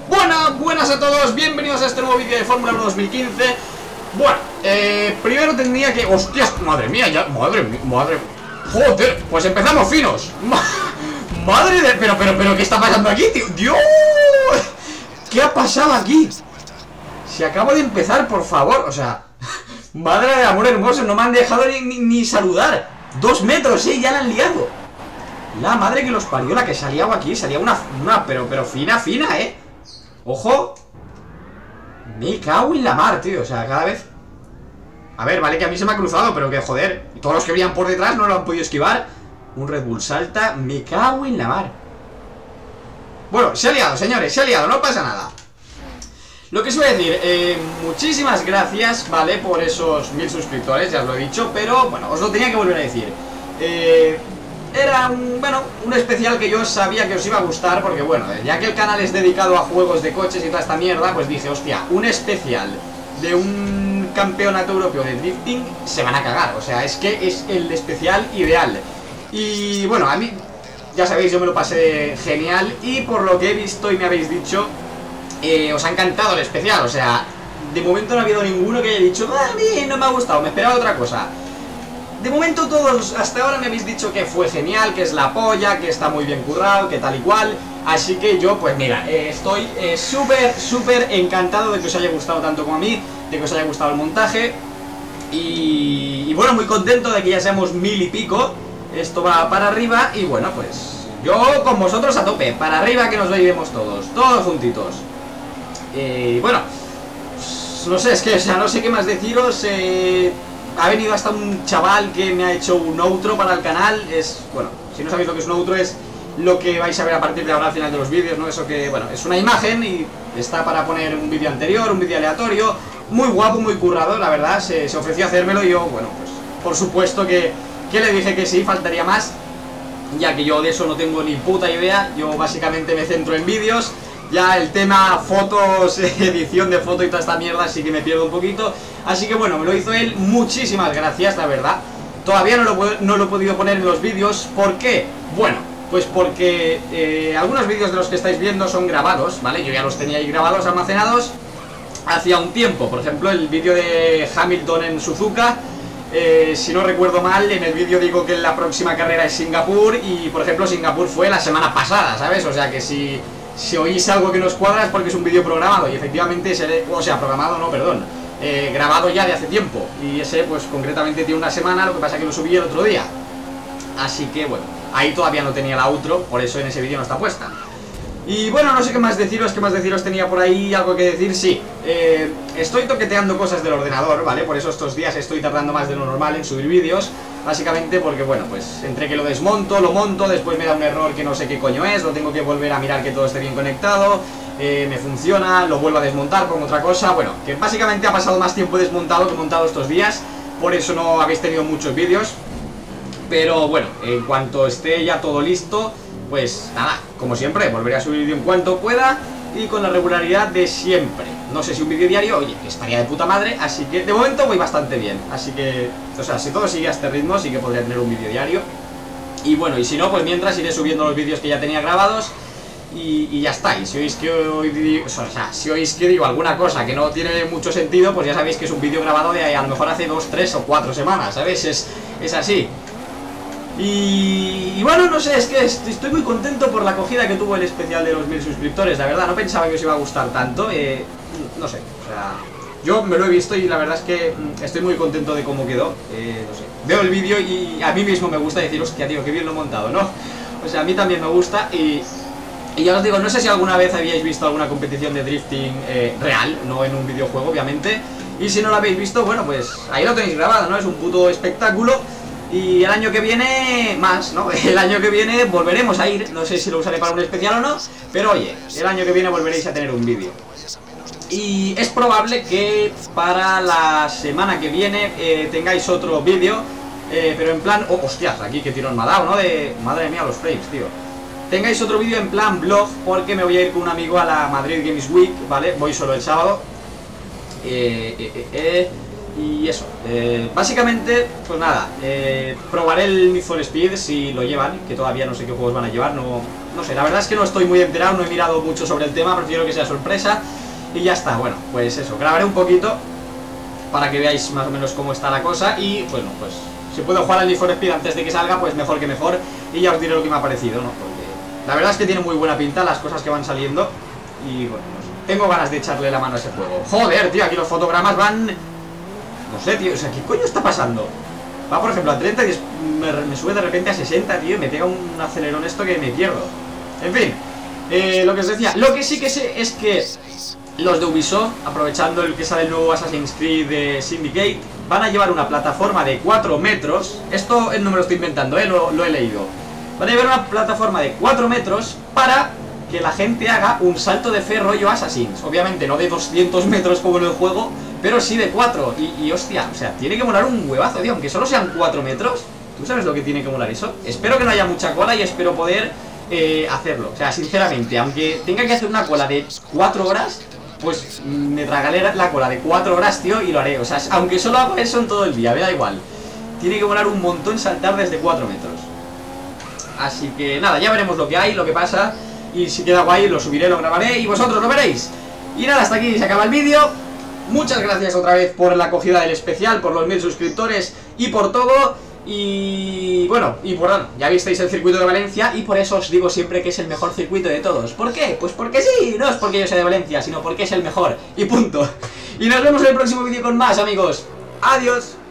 Buenas a todos, bienvenidos a este nuevo vídeo de Fórmula 1 2015. Bueno, primero tendría que... ¡Hostias! Madre mía, ya... Madre... ¡Joder! Pues empezamos finos. Madre de... Pero, ¿qué está pasando aquí, tío? ¡Dios! ¿Qué ha pasado aquí? Si acabo de empezar, por favor, o sea... Madre de amor hermoso, no me han dejado ni saludar. 2 metros, ya la han liado. La madre que los parió, la que salía aquí. Salía una pero fina, Ojo. Me cago en la mar, tío, o sea, cada vez... A ver, vale que a mí se me ha cruzado, pero que joder, y todos los que venían por detrás no lo han podido esquivar. Un Red Bull salta, me cago en la mar. Bueno, se ha liado, señores, se ha liado, no pasa nada. Lo que os voy a decir, muchísimas gracias, ¿vale? Por esos 1000 suscriptores, ya os lo he dicho, pero bueno, os lo tenía que volver a decir. Era un especial que yo sabía que os iba a gustar, porque bueno, ya que el canal es dedicado a juegos de coches y toda esta mierda, pues dije, hostia, un especial de un campeonato europeo de drifting, se van a cagar, o sea, es que es el especial ideal. Y bueno, a mí, ya sabéis, yo me lo pasé genial, y por lo que he visto y me habéis dicho, os ha encantado el especial, o sea, de momento no ha habido ninguno que haya dicho, a mí no me ha gustado, me esperaba otra cosa. De momento todos hasta ahora me habéis dicho que fue genial, que es la polla, que está muy bien currado, que tal y cual. Así que yo, pues mira, estoy súper encantado de que os haya gustado tanto como a mí, de que os haya gustado el montaje. Y bueno, muy contento de que ya seamos 1000 y pico. Esto va para arriba y bueno, pues yo con vosotros a tope, para arriba que nos iremos todos juntitos. Bueno, pues, no sé, es que, o sea, no sé qué más deciros. Ha venido hasta un chaval que me ha hecho un outro para el canal. Bueno, si no sabéis lo que es un outro, es lo que vais a ver a partir de ahora al final de los vídeos, ¿no? Eso que, bueno, es una imagen y está para poner un vídeo anterior, un vídeo aleatorio. Muy guapo, muy currado, la verdad. Se ofreció a hacérmelo y yo, bueno, pues por supuesto que le dije que sí, faltaría más, ya que yo de eso no tengo ni puta idea. Yo básicamente me centro en vídeos. Ya el tema fotos, edición de foto y toda esta mierda sí que me pierdo un poquito. Así que bueno, me lo hizo él, muchísimas gracias, la verdad. Todavía no lo he podido poner en los vídeos. ¿Por qué? Bueno, pues porque algunos vídeos de los que estáis viendo son grabados, ¿vale? Yo ya los tenía ahí grabados, almacenados hacía un tiempo. Por ejemplo, el vídeo de Hamilton en Suzuka, si no recuerdo mal, en el vídeo digo que la próxima carrera es Singapur. Y por ejemplo, Singapur fue la semana pasada, ¿sabes? O sea que si oís algo que nos cuadra es porque es un vídeo programado. Y efectivamente, programado no, perdón, grabado ya de hace tiempo. Y ese pues concretamente tiene una semana, lo que pasa que lo subí el otro día. Así que bueno, ahí todavía no tenía la outro, por eso en ese vídeo no está puesta. Y bueno, no sé qué más deciros, tenía por ahí algo que decir, sí. Estoy toqueteando cosas del ordenador, ¿vale? Por eso estos días estoy tardando más de lo normal en subir vídeos. Básicamente porque, bueno, pues entre que lo desmonto, lo monto, después me da un error que no sé qué coño es, lo tengo que volver a mirar que todo esté bien conectado, me funciona, lo vuelvo a desmontar con otra cosa. Bueno, que básicamente ha pasado más tiempo desmontado que montado estos días, por eso no habéis tenido muchos vídeos. Pero bueno, en cuanto esté ya todo listo, pues nada, como siempre, volveré a subir vídeo en cuanto pueda y con la regularidad de siempre. No sé si un vídeo diario, oye, que estaría de puta madre, así que de momento voy bastante bien. Así que, o sea, si todo sigue a este ritmo, sí que podría tener un vídeo diario. Y bueno, y si no, pues mientras iré subiendo los vídeos que ya tenía grabados y ya está. Y si oís que digo alguna cosa que no tiene mucho sentido, pues ya sabéis que es un vídeo grabado de a lo mejor hace 2, 3 o 4 semanas, ¿sabes? Es así. Y bueno, no sé, es que estoy muy contento por la acogida que tuvo el especial de los 1000 suscriptores. La verdad, no pensaba que os iba a gustar tanto. No sé, o sea, yo me lo he visto y la verdad es que estoy muy contento de cómo quedó. No sé, veo el vídeo y a mí mismo me gusta decir, hostia, tío, qué bien lo he montado, ¿no? O sea, a mí también me gusta y ya os digo, no sé si alguna vez habíais visto alguna competición de drifting real, no en un videojuego, obviamente. Y si no lo habéis visto, bueno, pues ahí lo tenéis grabado, ¿no? Es un puto espectáculo. Y el año que viene, más, ¿no? El año que viene volveremos a ir, no sé si lo usaré para un especial o no, pero oye, el año que viene volveréis a tener un vídeo. Y es probable que para la semana que viene tengáis otro vídeo, pero en plan... Oh, hostias, aquí qué tirón me ha dado, ¿no? Madre mía, los frames, tío. Tengáis otro vídeo en plan vlog, porque me voy a ir con un amigo a la Madrid Games Week, ¿vale? Voy solo el sábado. Y eso, básicamente, pues nada, probaré el Need for Speed si lo llevan, que todavía no sé qué juegos van a llevar, no no sé, la verdad es que no estoy muy enterado, no he mirado mucho sobre el tema, prefiero que sea sorpresa. Y ya está, bueno, pues eso, grabaré un poquito para que veáis más o menos cómo está la cosa. Y bueno, pues si puedo jugar al Need for Speed antes de que salga, pues mejor que mejor. Y ya os diré lo que me ha parecido, ¿no? Porque la verdad es que tiene muy buena pinta las cosas que van saliendo. Y bueno, no sé, tengo ganas de echarle la mano a ese juego. Joder, tío, aquí los fotogramas van... No sé, tío, o sea, ¿qué coño está pasando? Va, por ejemplo, a 30 y me sube de repente a 60, tío, y me pega un acelerón esto que me pierdo. En fin, lo que os decía, lo que sí que sé es que los de Ubisoft, aprovechando el que sale el nuevo Assassin's Creed de Syndicate, van a llevar una plataforma de 4 metros. Esto no me lo estoy inventando, lo he leído. Van a llevar una plataforma de 4 metros para que la gente haga un salto de fe rollo Assassins. Obviamente no de 200 metros como en el juego, pero sí de 4. Y hostia, o sea, tiene que molar un huevazo, tío. Aunque solo sean 4 metros, ¿tú sabes lo que tiene que molar eso? Espero que no haya mucha cola y espero poder hacerlo. O sea, sinceramente, aunque tenga que hacer una cola de 4 horas, pues me tragaré la cola de 4 horas, tío, y lo haré. O sea, aunque solo hago eso en todo el día, me da igual. Tiene que molar un montón saltar desde 4 metros. Así que nada, ya veremos lo que hay, lo que pasa. Y si queda guay lo subiré, lo grabaré y vosotros lo veréis. Y nada, hasta aquí se acaba el vídeo. Muchas gracias otra vez por la acogida del especial, por los 1000 suscriptores y por todo. Y bueno, ya visteis el circuito de Valencia y por eso os digo siempre que es el mejor circuito de todos. ¿Por qué? Pues porque sí, no es porque yo sea de Valencia, sino porque es el mejor y punto. Y nos vemos en el próximo vídeo con más, amigos. Adiós.